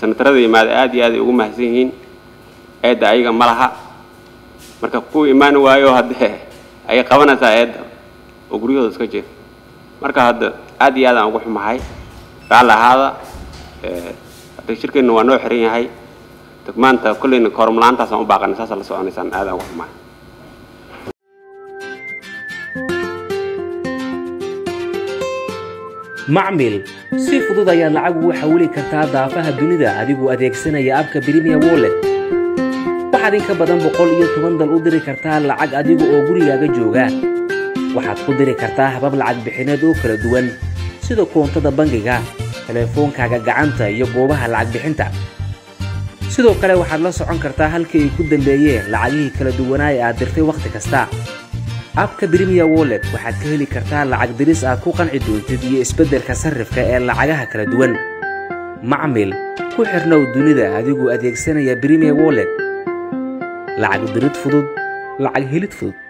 سنترada yimaad aad iyo aad ugu mahadsan yihiin eeda ayaga malaha marka ku imaan waayo hadda ay qabanaysaa eeda oo guriyada iska jeef marka hadda aad iyo aad aan ugu xumahay raalahaada hadda shirkeenna waa noo xiran yahay degmaanta kulleena kormalaantaas aan u baaqanay saas la soconaysaan aad aan ugu xumahay macmil si fudud ayaad lacag ugu xawili kartaa daafaha dunida adigoo adeegsanaya abka Premier Wallet waxaad in ka badan 110 dal u diri kartaa lacag adiga oo gurigaaga jooga waxaad ku diri kartaa habab lacag bixineed oo kala duwan sida koontada bangiga telefoonkaaga gacanta iyo goobaha lacag bixinta sidoo kale waxaad la socon kartaa halkii ay ku dambeeyeen lacagihii kala duwanaa ee aad dirtay waqti kasta abka Premier Wallet waxaad ka heli kartaa lacag diris aad ku qanci doontid iyo isbeddelka sarifka ee lacagaha kala duwan macmil ku xirnow dunida adigoo adeegsanaya Premier Wallet lacag dirid fudud lacag helid fudud